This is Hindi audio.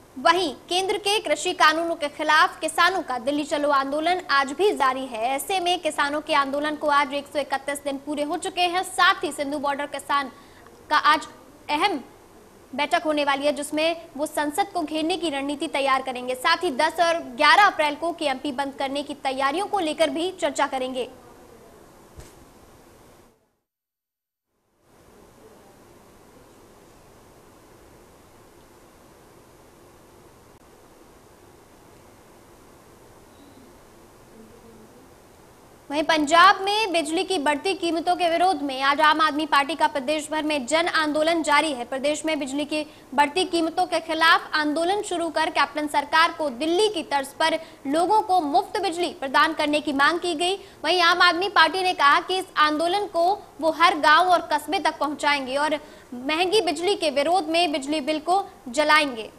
वहीं केंद्र के कृषि कानूनों के खिलाफ किसानों का दिल्ली चलो आंदोलन आज भी जारी है। ऐसे में किसानों के आंदोलन को आज 131 दिन पूरे हो चुके हैं। साथ ही सिंधु बॉर्डर किसान का आज अहम बैठक होने वाली है, जिसमें वो संसद को घेरने की रणनीति तैयार करेंगे। साथ ही 10 और 11 अप्रैल को केएमपी बंद करने की तैयारियों को लेकर भी चर्चा करेंगे। वहीं पंजाब में बिजली की बढ़ती कीमतों के विरोध में आज आम आदमी पार्टी का प्रदेश भर में जन आंदोलन जारी है। प्रदेश में बिजली की बढ़ती कीमतों के खिलाफ आंदोलन शुरू कर कैप्टन सरकार को दिल्ली की तर्ज पर लोगों को मुफ्त बिजली प्रदान करने की मांग की गई। वहीं आम आदमी पार्टी ने कहा कि इस आंदोलन को वो हर गाँव और कस्बे तक पहुंचाएंगे और महंगी बिजली के विरोध में बिजली बिल को जलाएंगे।